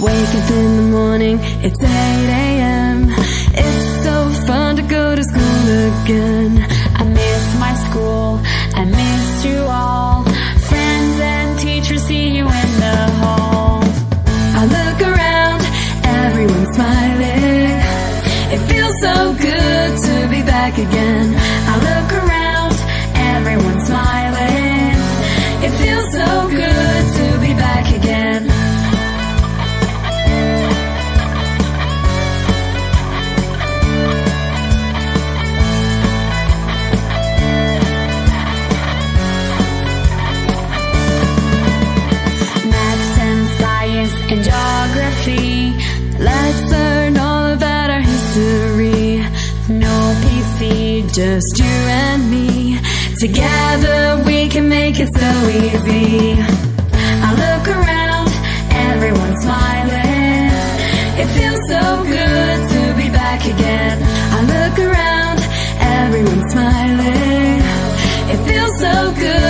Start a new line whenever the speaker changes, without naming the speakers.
Wake up in the morning, it's 8 a.m. It's so fun to go to school again. I miss my school, I miss you all. Friends and teachers, see you in the hall. I look around, everyone's smiling. It feels so good to be back again. I look around, everyone's smiling. It feels so good to be back again. And geography, let's learn all about our history. No PC, just you and me. Together we can make it so easy. I look around, everyone's smiling. It feels so good to be back again. I look around, everyone's smiling. It feels so good